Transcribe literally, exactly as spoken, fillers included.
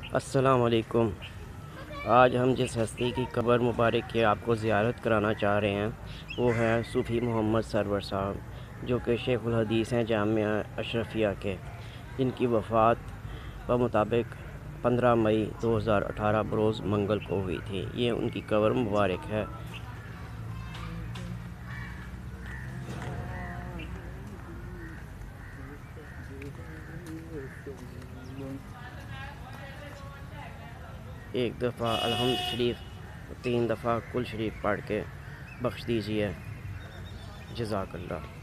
अस्सलाम वालेकुम। आज हम जिस हस्ती की कब्र मुबारक की आपको ज़ियारत कराना चाह रहे हैं वो है सूफ़ी मोहम्मद सरवर साहब, जो कि शेखुल हदीस हैं जामिया अशरफिया के, जिनकी वफ़ात ब मुताबिक पंद्रह मई दो हज़ार अठारह बरोज़ मंगल को हुई थी। ये उनकी कब्र मुबारक है। एक दफ़ा अलहम्द शरीफ, तीन दफ़ा कुल शरीफ पढ़ के बख्श दीजिए। जज़ाकल्लाह।